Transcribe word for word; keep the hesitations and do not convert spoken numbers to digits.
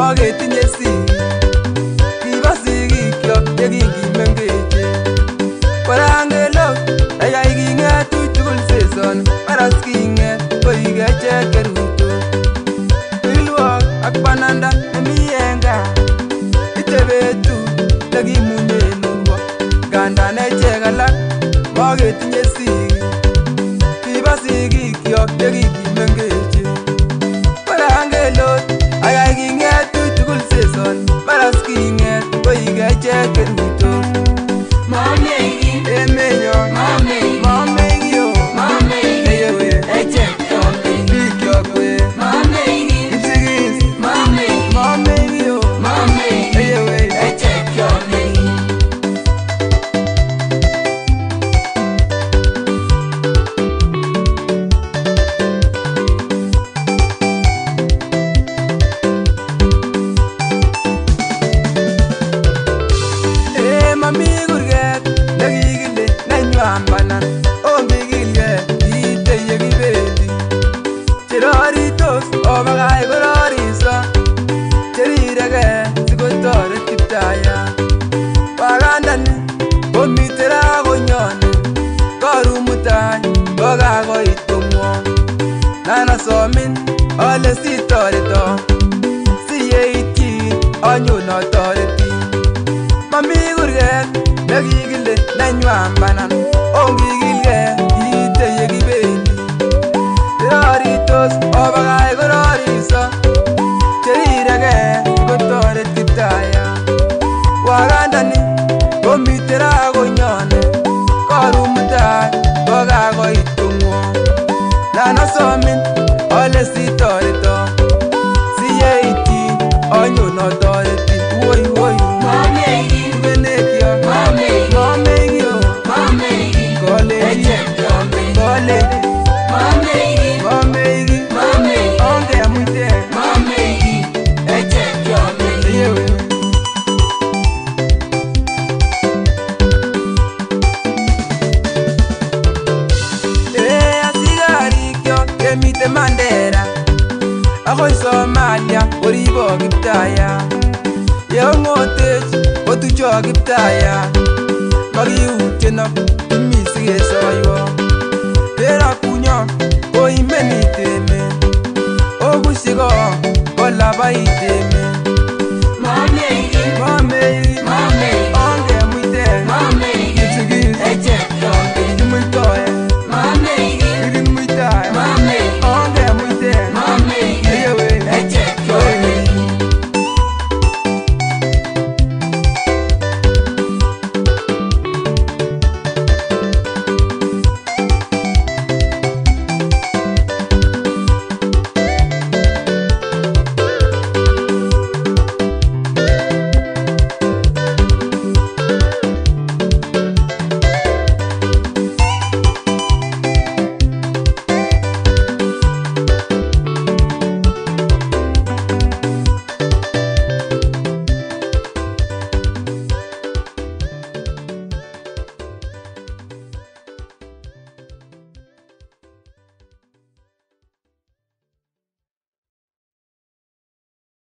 maketinye sigik. Kiba sigikyok yekingimengeche. Korangelok ayai kingetu tugul seson. Maras kinget koikechek keruitos. Ilwok ak bananda nemi en gaa itebetu lekimunyen urwo. Ngandan echek alak maketinye sigik. Kiba sigikyok yekingimengeche. Korangelok ayai kingetu tugul seson. Maras kinget koikechek keruitos. Mamegi Emenyon Mamegi Mamegi yo Mamegi Eyewe Echek Mamegi Bikyok we Mamegi Kipsigis Mamegi Mamegi yo Mamegi Eyewe Echek Mamegi Eh mami kurget nekikile nenywan banan. Ongi kilget kiite yekibendi. Cheroritos obakach kororiso. Cherireke sikotoret Kiptayat. Wakandani komite ra konyone. Koru mutai kokakoit kongwong. Nanasomin ale sitoreto. Siyeityin anyon atoreti. Mami kurget nekikile nenywan banan. Ongikilget kiite yekibendi. Cheroritos obakach kororiso. Cherireke sikotoret Kiptayat. Wakandani komite ra konyone. Koru mutai kokakoit kongwong. Nanasomin ale sitoreto. Siyeityin anyon atoreti. Woi woi Mamegi Tugenekyok Mamegi Mamegi yo Mamegi Kolechi Echek Mamegi Kolechi Mamegi Mamegi Mamegi Ongemuite Mamegi Echek Mamegi Eyewe Eh asikarikyok kemite Mandera akoi Somalia oribo Kiptayat. Yeongotech otucho Kiptayat. Makiutyeno kimi sikesoiwo. Yerakunyo koimeni temet. Obushiko kolabait emet.